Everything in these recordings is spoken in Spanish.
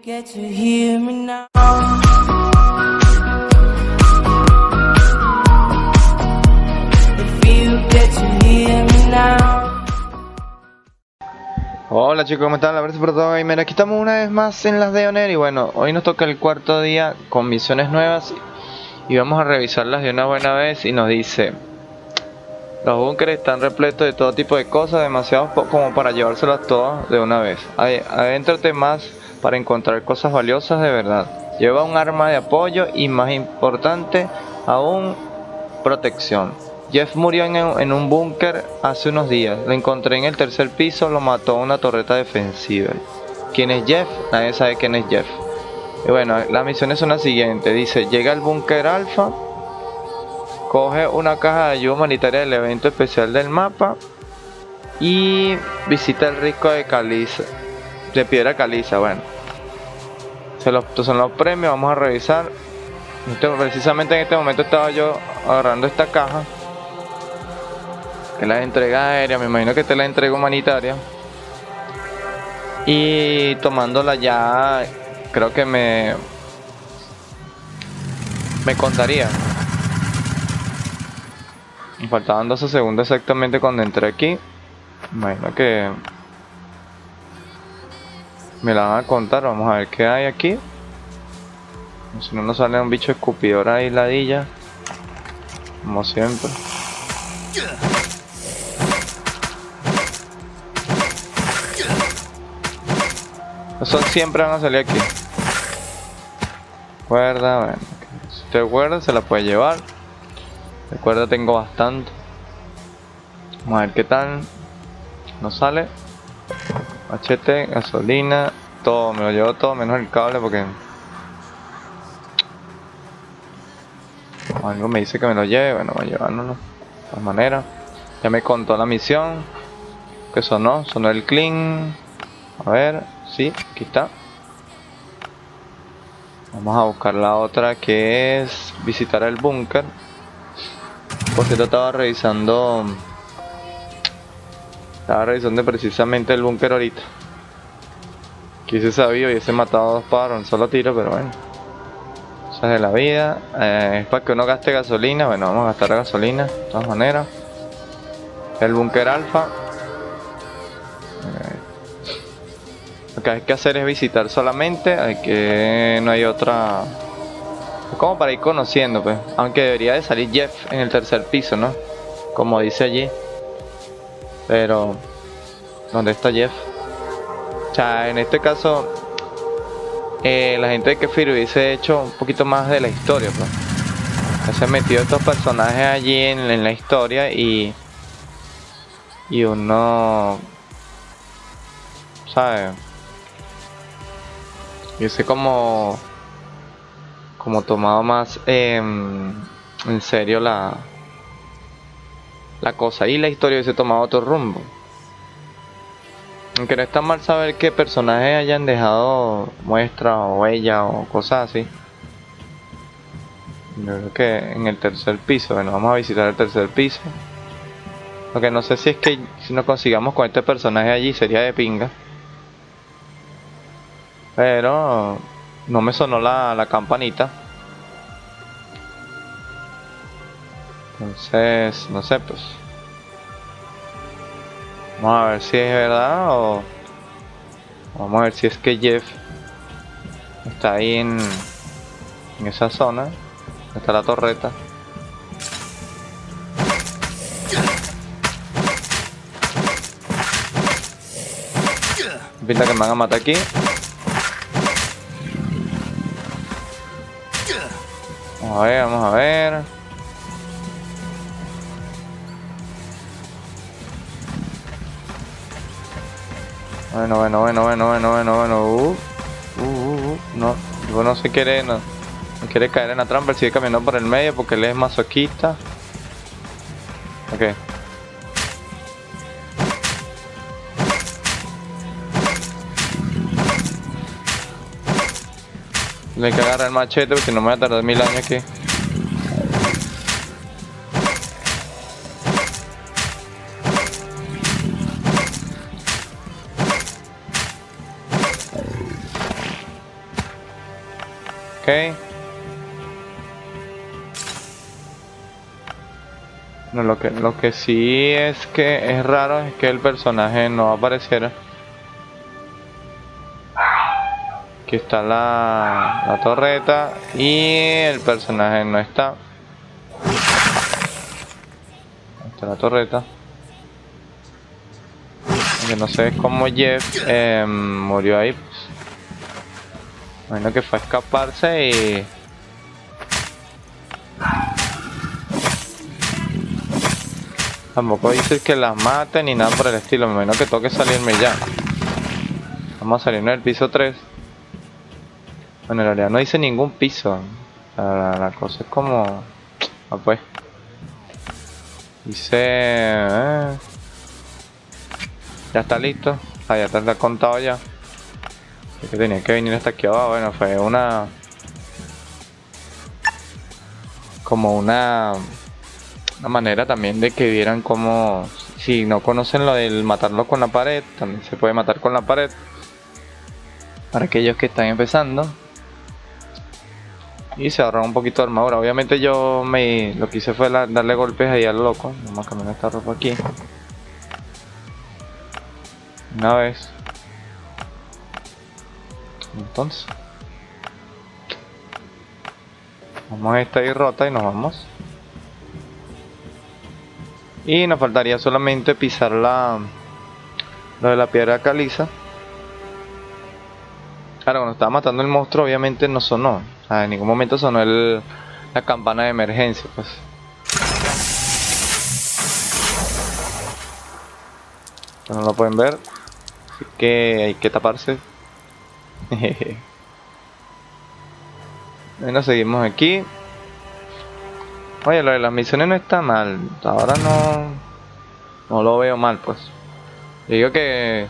Get to hear me now. If you get to hear me now. Hola chicos, ¿cómo están? La verdad por todo gamer. Aquí estamos una vez más en las de Honor. Y bueno, hoy nos toca el cuarto día con misiones nuevas y vamos a revisarlas de una buena vez. Y nos dice: los búnkeres están repletos de todo tipo de cosas, demasiados como para llevárselas todas de una vez. Adéntrate más para encontrar cosas valiosas de verdad. Lleva un arma de apoyo y, más importante aún, protección. Jeff murió en un búnker hace unos días. Lo encontré en el tercer piso, lo mató una torreta defensiva. ¿Quién es Jeff? Nadie sabe quién es Jeff. Y bueno, las misiones son las siguientes. Dice: llega al búnker alfa, coge una caja de ayuda humanitaria del evento especial del mapa y visita el risco de caliza, de piedra caliza. Bueno, estos son los premios. Vamos a revisar. Precisamente en este momento estaba yo agarrando esta caja, que es la entrega aérea. Me imagino que esta es la entrega humanitaria, y tomándola ya creo que me contaría. Me faltaban 12 segundos exactamente cuando entré aquí. Imagino que me la van a contar. Vamos a ver qué hay aquí. Si no nos sale un bicho escupidor ahí, ladilla, como siempre. Esos siempre van a salir aquí. Cuerda, bueno, si te guarda se la puede llevar. De cuerda tengo bastante. Vamos a ver qué tal nos sale. Machete, gasolina, todo, me lo llevo todo menos el cable porque algo me dice que me lo lleve. Bueno, voy a llevárnoslo de todas maneras. Ya me contó la misión, que sonó el clean. A ver, sí, aquí está. Vamos a buscar la otra, que es visitar el búnker. Por cierto, estaba revisando precisamente el búnker ahorita. Quise sabido y hubiese matado a 2 pájaros en solo tiro, pero bueno, cosas de la vida. Es para que uno gaste gasolina. Bueno, vamos a gastar gasolina de todas maneras. El búnker alfa. Lo que hay que hacer es visitar solamente. No hay otra. Es como para ir conociendo, pues. Aunque debería de salir Jeff en el tercer piso, ¿no? Como dice allí. Pero ¿dónde está Jeff? O sea, en este caso la gente de Kefir hubiese hecho un poquito más de la historia, pues. Se han metido estos personajes allí en la historia y uno, ¿sabe? Hubiese como tomado más en serio la cosa, y la historia hubiese tomado otro rumbo. Aunque no está mal saber qué personajes hayan dejado muestra o huella o cosas así. Yo creo que en el tercer piso. Bueno, vamos a visitar el tercer piso. Porque no sé si es que si nos consigamos con este personaje allí sería de pinga. Pero no me sonó la campanita. Entonces, no sé, pues. Vamos a ver si es verdad o vamos a ver si es que Jeff está ahí en esa zona. Está la torreta. Pinta que me van a matar aquí. Vamos a ver, vamos a ver. Bueno. No, no se quiere, no quiere caer en la trampa. Él sigue caminando por el medio porque él es masoquista. Ok. Le hay que agarrar el machete porque si no me voy a tardar 1000 años aquí. Ok. No, lo que sí es que es raro es que el personaje no apareciera. Aquí está la torreta y el personaje no está. Ahí está la torreta. Aunque no sé cómo Jeff murió ahí. Pues. Bueno, que fue a escaparse y... Tampoco dice que las maten ni nada por el estilo. Me imagino que toque salirme ya. Vamos a salirnos del piso 3. Bueno, en realidad no dice ningún piso. La cosa es como... Ah, pues. Dice... Ya está listo. Ah, ya está contado ya. Es que tenía que venir hasta aquí abajo. Bueno, fue una... Como una manera también de que vieran como... Si no conocen lo del matarlo con la pared, también se puede matar con la pared. Para aquellos que están empezando. Y se ahorra un poquito de armadura. Obviamente yo lo que hice fue darle golpes ahí al loco. Vamos a cambiar esta ropa aquí. Una vez. Entonces. Vamos a esta ahí rota y nos vamos. Y nos faltaría solamente pisar lo de la piedra caliza. Claro, cuando estaba matando el monstruo obviamente no sonó. O sea, en ningún momento sonó la campana de emergencia, pues. No lo pueden ver. Así que hay que taparse. Bueno, seguimos aquí. Oye, lo de las misiones no está mal. Ahora no lo veo mal, pues. Yo digo que...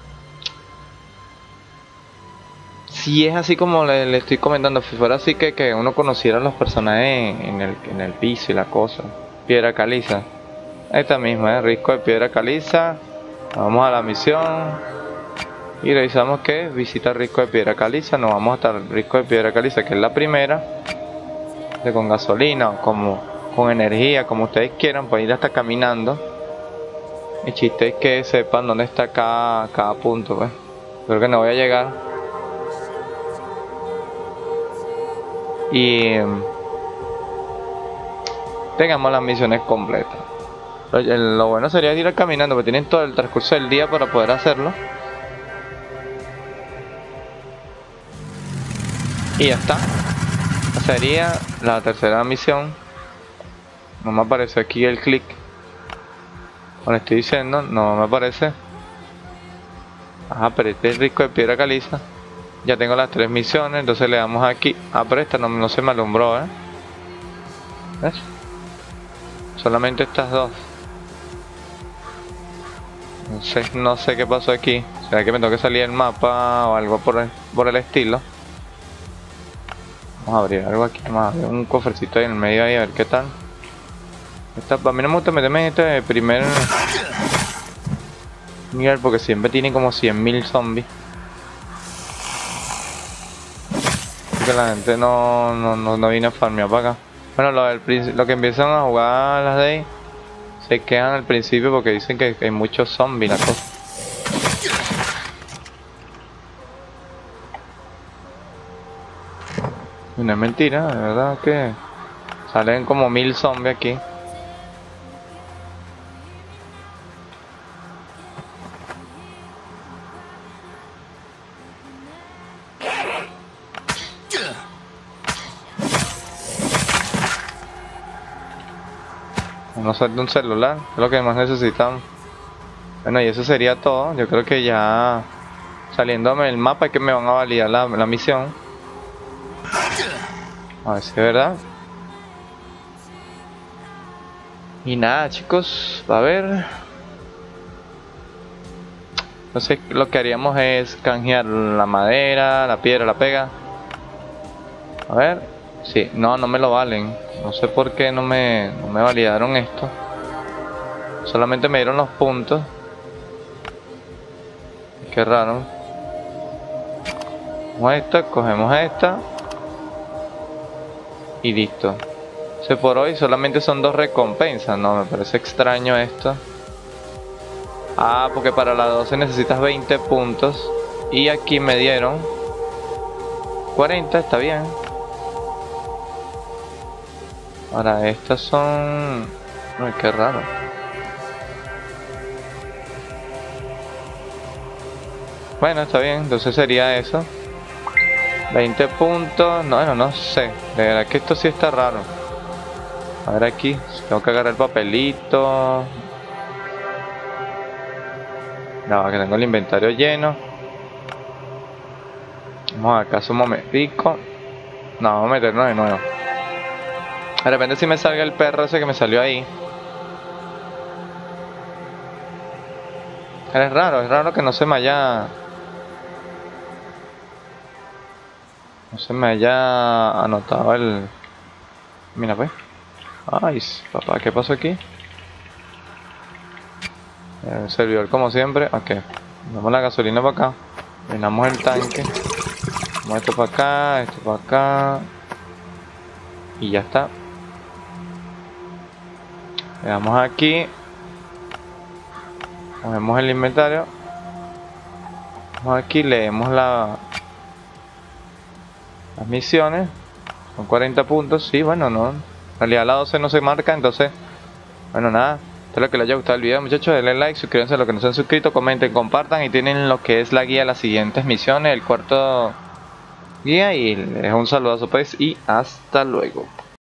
Si es así como le estoy comentando, si fuera así que uno conociera a los personajes en el piso y la cosa. Piedra caliza. Esta misma, risco de piedra caliza. Vamos a la misión. Y revisamos que visita risco de piedra caliza. Nos vamos hasta el risco de piedra caliza, que es la primera. De con gasolina o como con energía, como ustedes quieran, pueden ir hasta caminando. El chiste es que sepan dónde está cada punto, pues. Creo que no voy a llegar. Y tengamos las misiones completas. Lo bueno sería ir caminando, porque tienen todo el transcurso del día para poder hacerlo. Y ya está. Sería la tercera misión. No me aparece aquí el clic. Como estoy diciendo, no me aparece. Ajá, pero este es risco de piedra caliza. Ya tengo las 3 misiones, entonces le damos aquí. Ah, pero esta no se me alumbró, ¿ves? Solamente estas dos. No sé qué pasó aquí. ¿Será que me tengo que salir el mapa o algo por el estilo? Vamos a abrir algo aquí, vamos a abrir un cofrecito ahí en el medio ahí a ver qué tal. A mí no me gusta meterme en este primer nivel porque siempre tiene como 100.000 zombies. Así que la gente no viene a farmear para acá. Bueno, lo que empiezan a jugar las Day se quedan al principio porque dicen que hay muchos zombies la cosa. Y no es mentira, de verdad que salen como 1000 zombies aquí. No sé, de un celular, es lo que más necesitamos. Bueno, y eso sería todo. Yo creo que ya saliéndome del mapa es que me van a validar la misión. A ver si es verdad. Y nada, chicos, a ver. Entonces lo que haríamos es canjear la madera, la piedra, la pega. A ver. Sí, no me lo valen. No sé por qué no me validaron esto. Solamente me dieron los puntos. Qué raro. Cogemos esta. Y listo. Entonces por hoy solamente son 2 recompensas. No, me parece extraño esto. Ah, porque para la 12 necesitas 20 puntos. Y aquí me dieron 40, está bien. Ahora estas son... Ay, qué raro. Bueno, está bien, entonces sería eso. 20 puntos, no, bueno, no sé. De verdad que esto sí está raro. A ver aquí, tengo que agarrar el papelito. No, que tengo el inventario lleno. Vamos acá un momentico. No, vamos a meternos de nuevo. De repente si me salga el perro ese que me salió ahí. Es raro que no se me haya... No se me haya anotado el... Mira pues. Ay, papá, ¿qué pasó aquí? El servidor como siempre. Ok. Damos la gasolina para acá. Llenamos el tanque. Vamos esto para acá, esto para acá. Y ya está. Le damos aquí. Movemos el inventario. Vamos aquí, leemos las misiones. Son 40 puntos. Sí, bueno, no. En realidad la 12 no se marca, entonces... Bueno, nada. Espero que les haya gustado el video, muchachos. Denle like, suscríbanse a los que no se han suscrito, comenten, compartan. Y tienen lo que es la guía de las siguientes misiones, el cuarto guía. Y les dejo un saludazo pues y hasta luego.